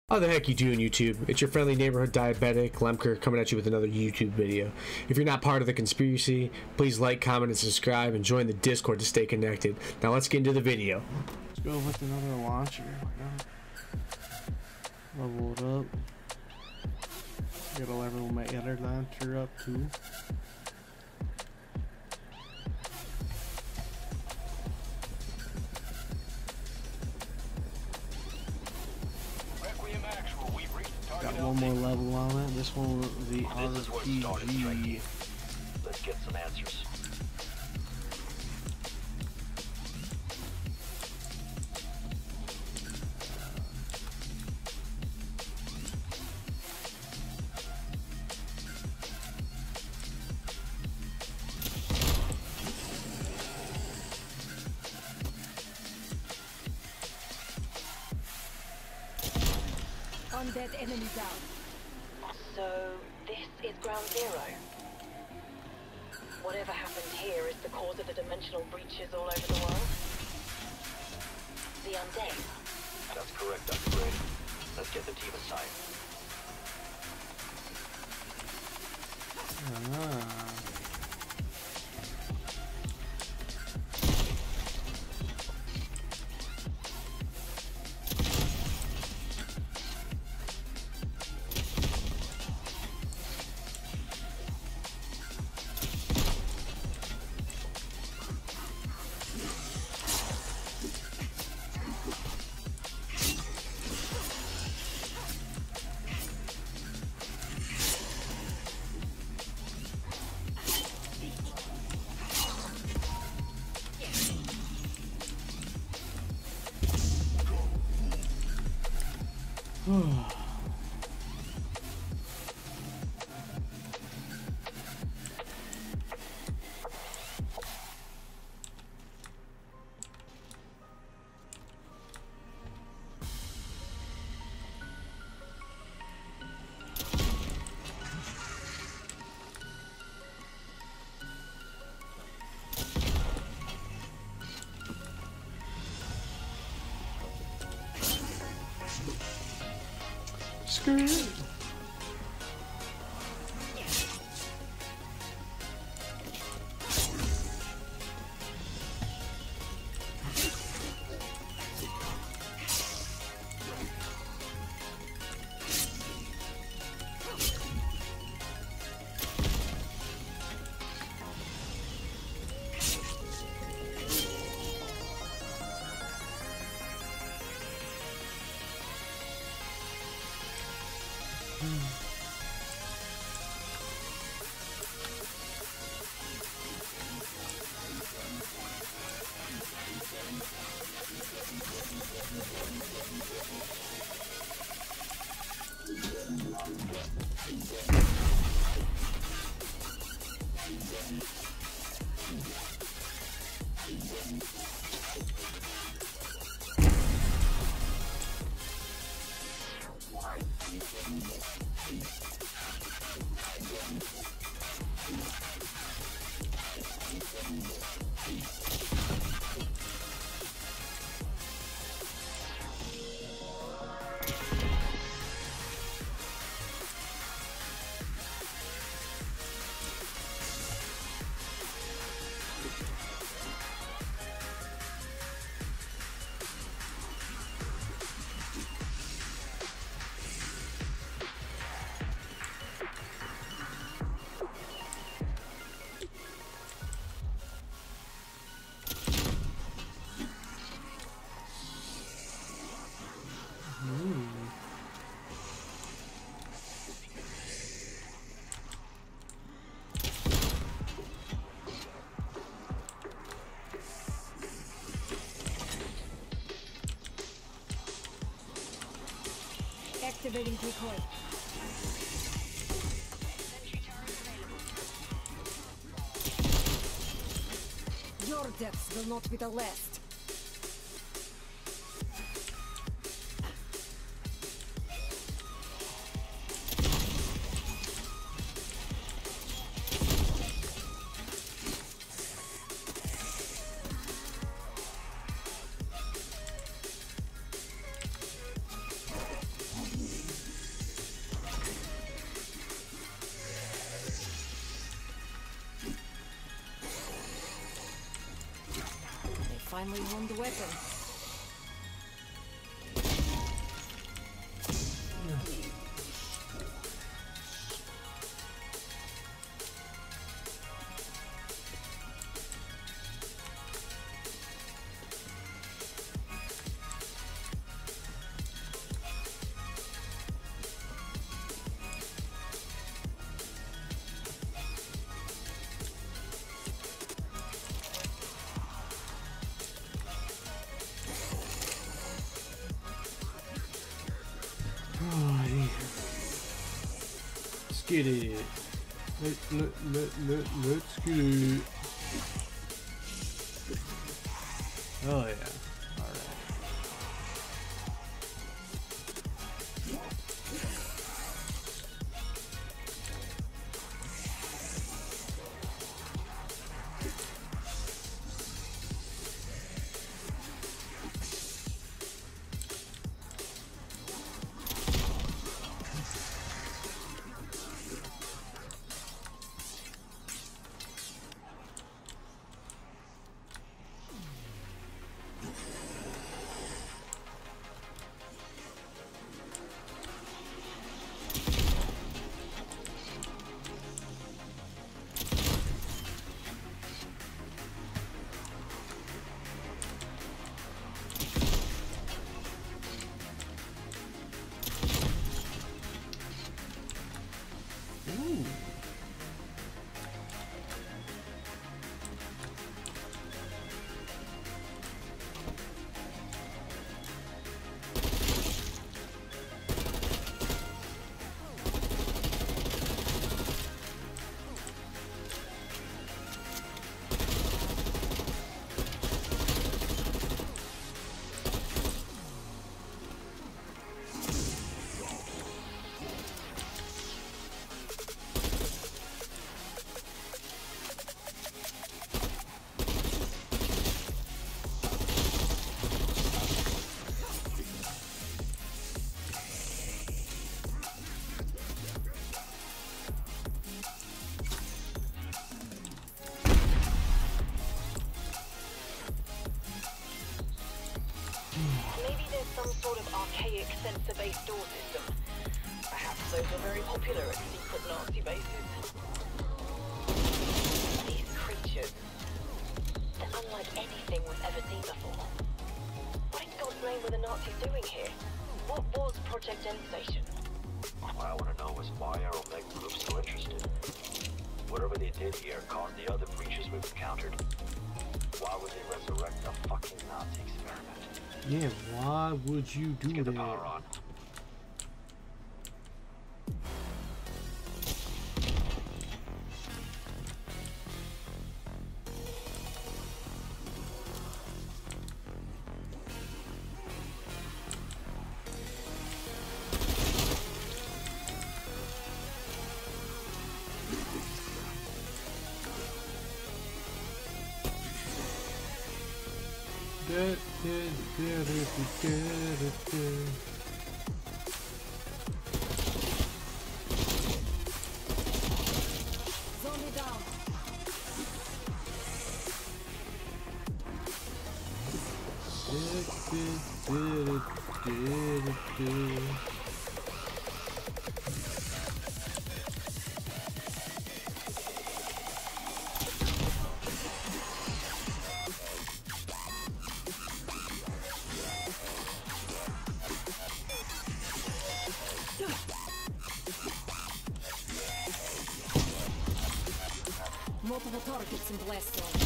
How the heck you doing, YouTube? It's your friendly neighborhood diabetic, Lemker, coming at you with another YouTube video. If you're not part of the conspiracy, please like, comment, and subscribe, and join the Discord to stay connected. Now let's get into the video. Let's go with another launcher. Level it up. Gotta level my other launcher up too. Got one more level on it. This one was the RPG. Let's get some answers. Undead enemy down. So, this is ground zero. Whatever happened here is the cause of the dimensional breaches all over the world. The undead. That's correct, Dr. Gray. Let's get the team assigned. Screw it. Activating decoy. Your deaths will not be the last. finally honed the weapon. Alrighty. Let's get it. Let's get it. Oh yeah. Alright. Ooh. Maybe there's some sort of archaic sensor-based door system. Perhaps those are very popular at secret Nazi bases. These creatures, they're unlike anything we've ever seen before. What in God's name were the Nazis doing here? What was Project End Station? What I want to know is why are Omega Group so interested? Whatever they did here caused the other breaches we've encountered. Why would they resurrect a fucking Nazi experiment? Yeah, why would you do Get the that? power on. Zombie down. Multiple targets in blast zone.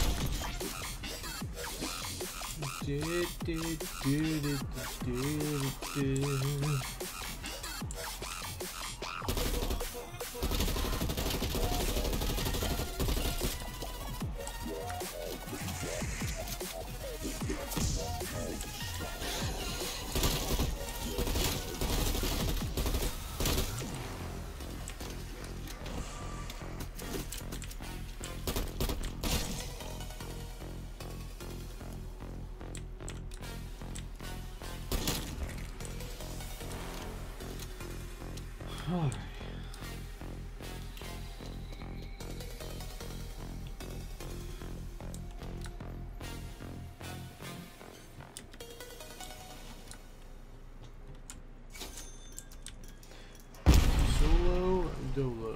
Dolo.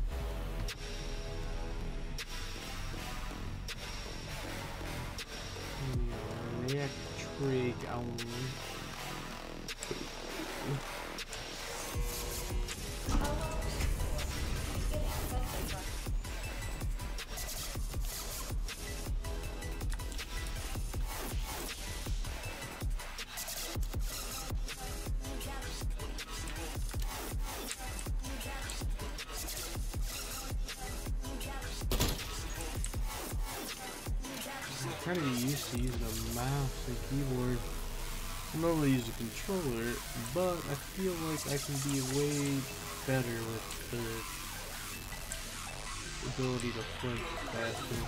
Electric only. I'm trying to get used to using a mouse and keyboard. I normally use a controller, but I feel like I can be way better with the ability to flick faster.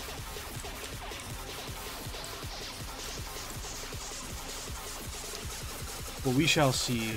But we shall see.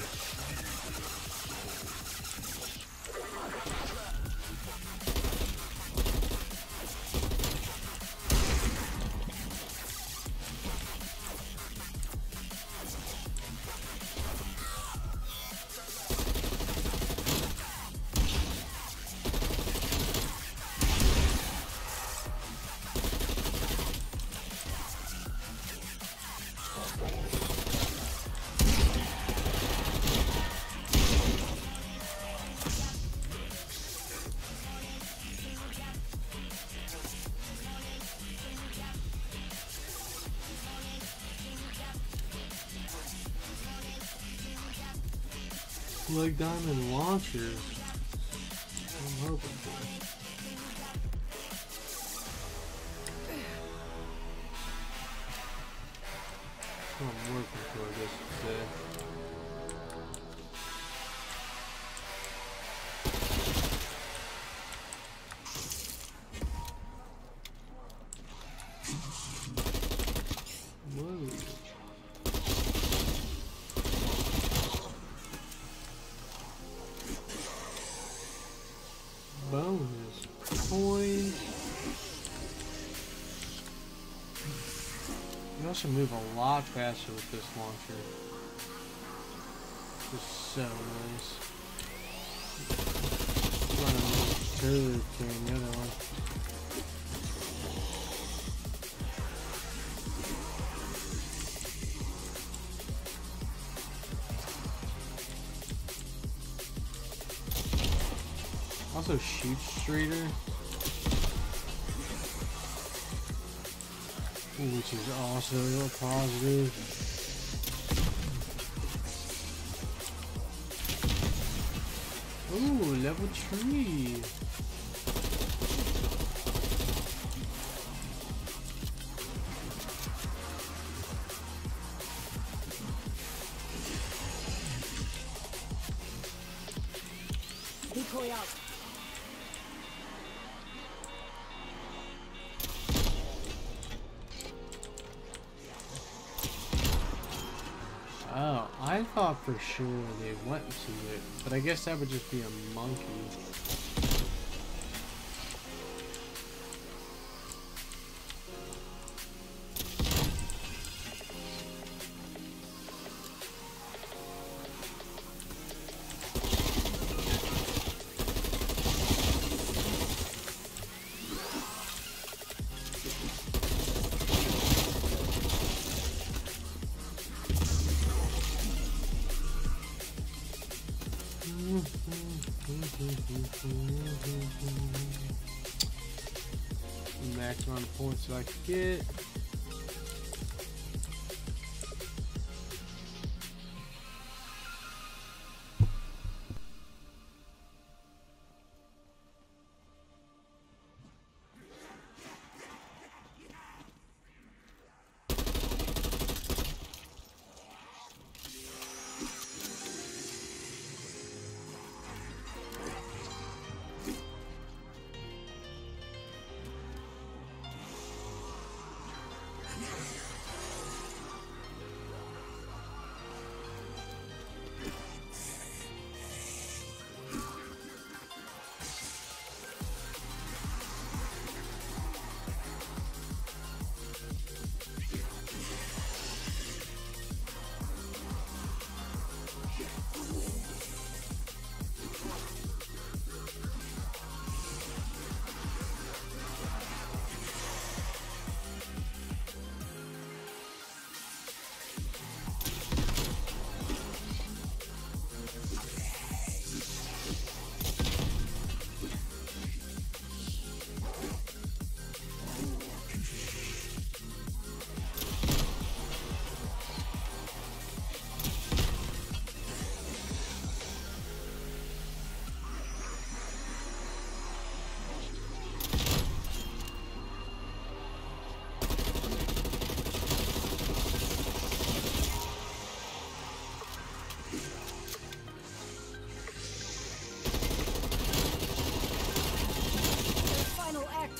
Like diamond launchers. I'm hoping for. That's what I'm working for, I guess you say. Bonus coin. You also move a lot faster with this launcher. This is so nice. Running good carrying the other one. Also shoots straighter, which is also a positive. Ooh, level 3. Decoy out. Oh, I thought for sure they went to it, but I guess that would just be a monkey. Max amount of points that I could get.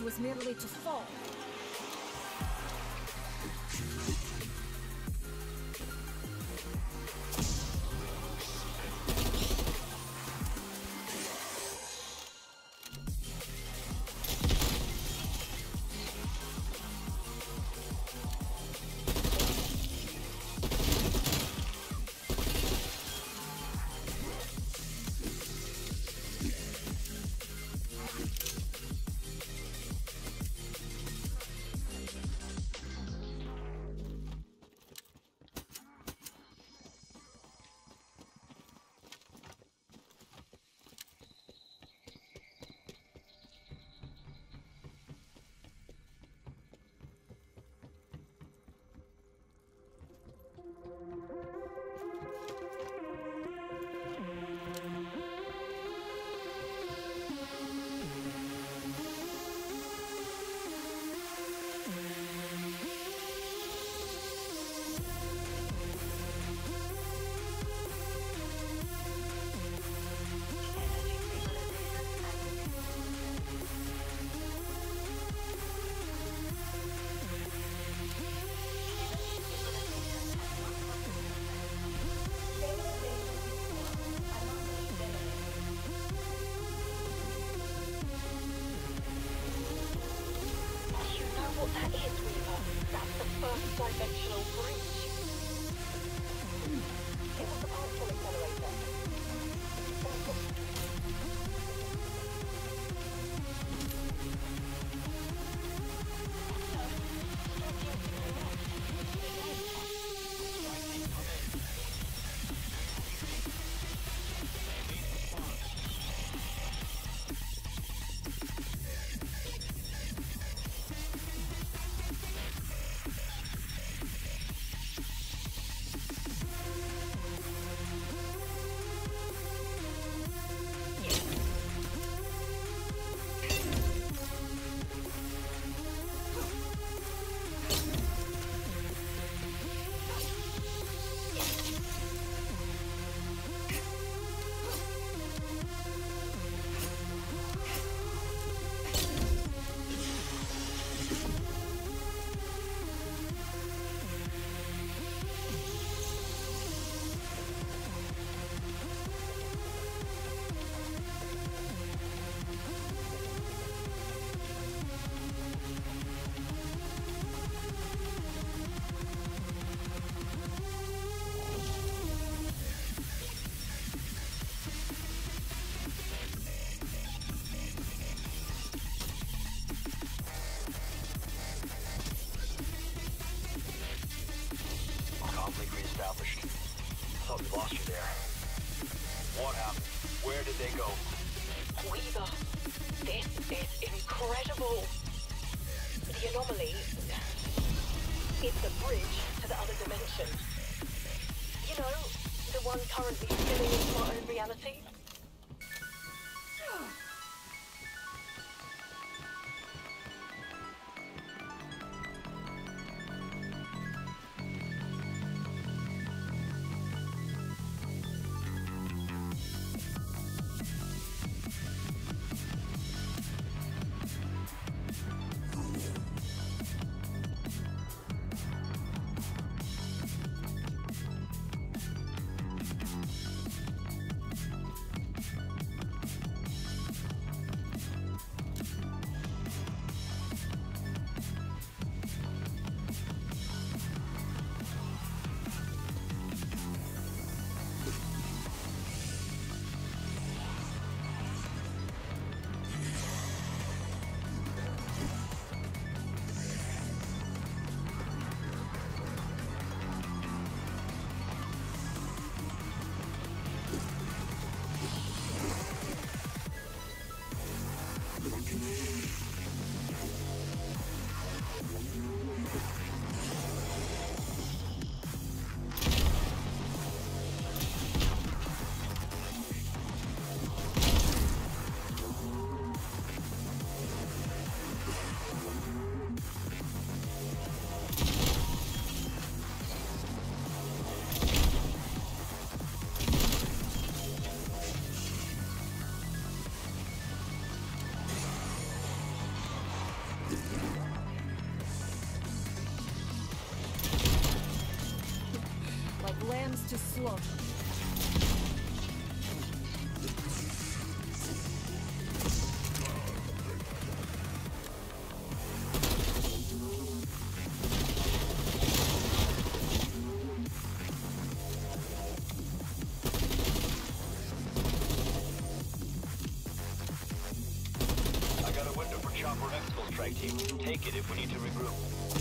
was merely to fall. Dimensional breach. It was the partial accelerator. Conflict reestablished. Thought we lost you there. What happened? Where did they go? Weaver, this is incredible. The anomaly is the bridge to the other dimension. You know, the one currently spinning into our own reality. Okay, team. Take it if we need to regroup.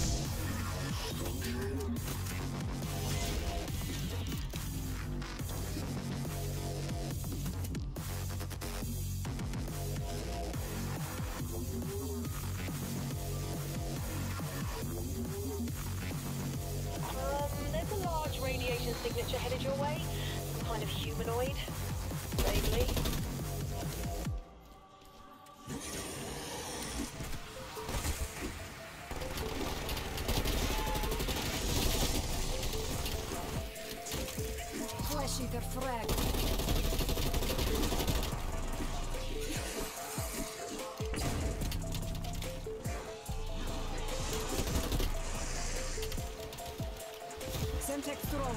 There's a large radiation signature headed your way. Some kind of humanoid. Vaguely. Flash eater frag. Semtex drone.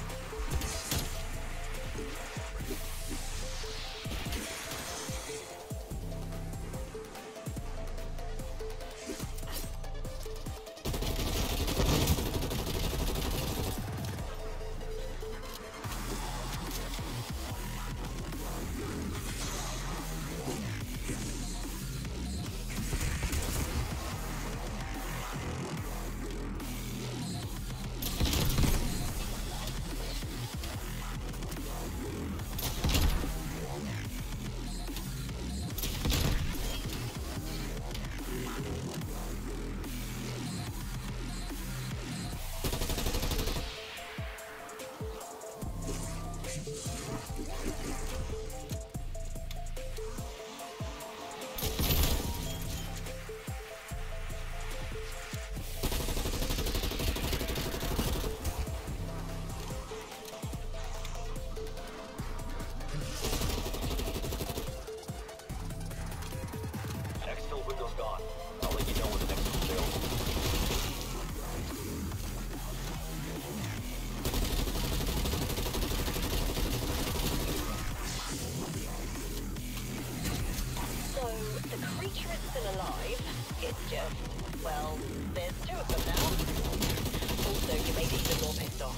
Exfil window's gone. I'll let you know when the next one's available. So, the creature is still alive. It's just, well, there's two of them now. Also, you made it even more pissed off.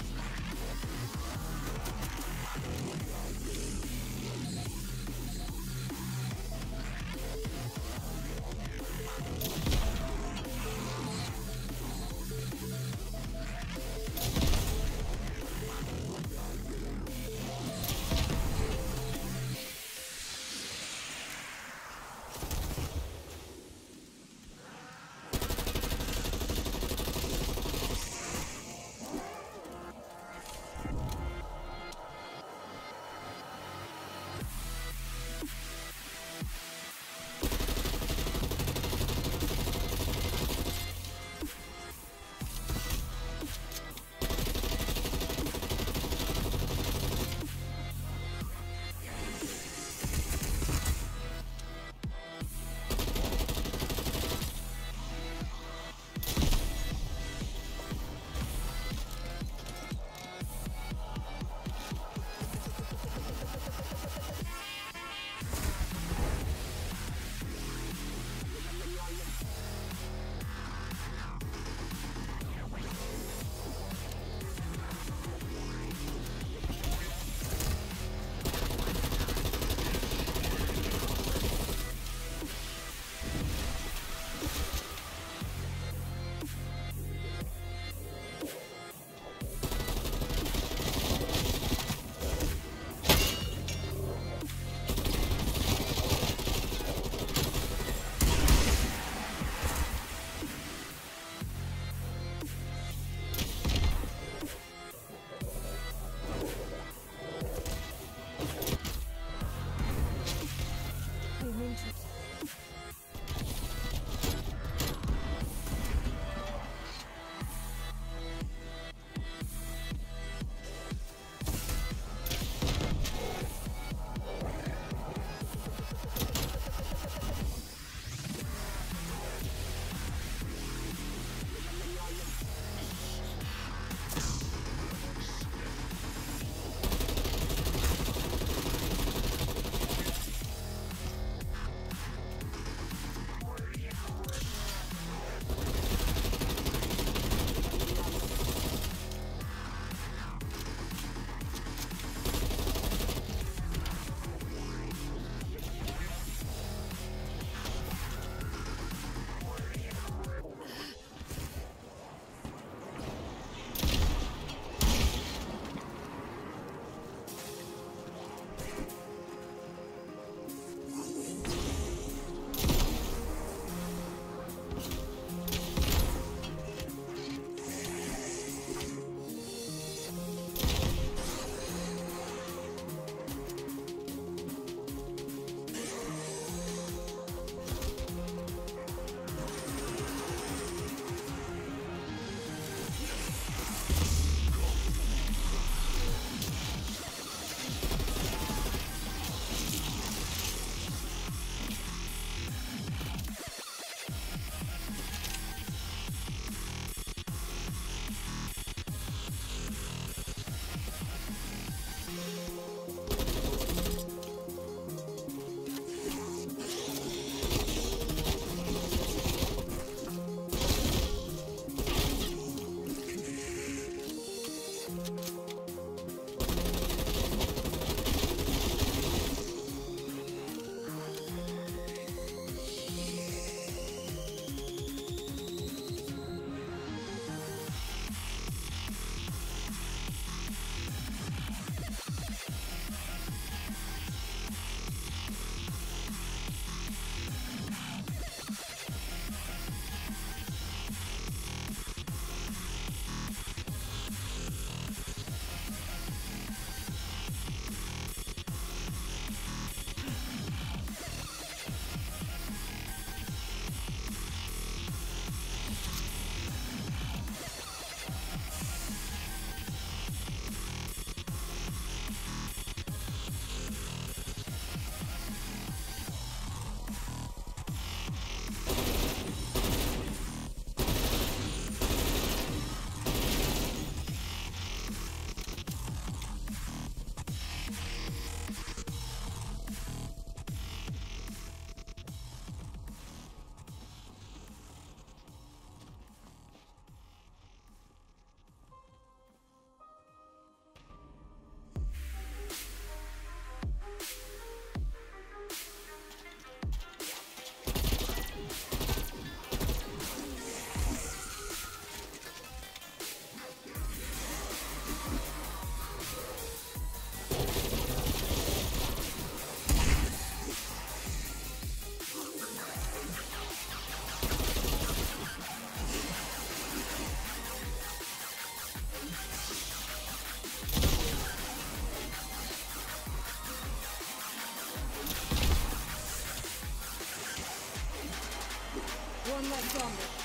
zombie.